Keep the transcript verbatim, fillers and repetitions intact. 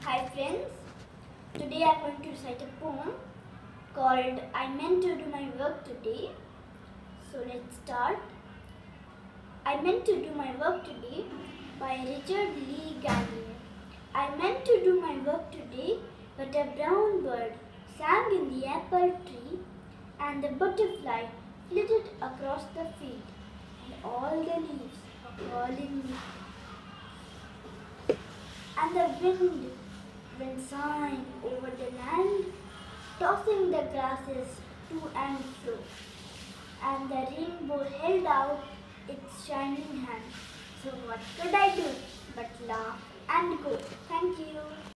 Hi friends, today I am going to recite a poem called I Meant to Do My Work Today. So let's start. I meant to do my work today by Richard Lee Gannier. I meant to do my work today, but a brown bird sang in the apple tree, and the butterfly flitted across the field, and all the leaves were calling me. And the wind went sighing over the land, tossing the grasses to and fro, and the rainbow held out its shining hand. So what could I do but laugh and go? Thank you.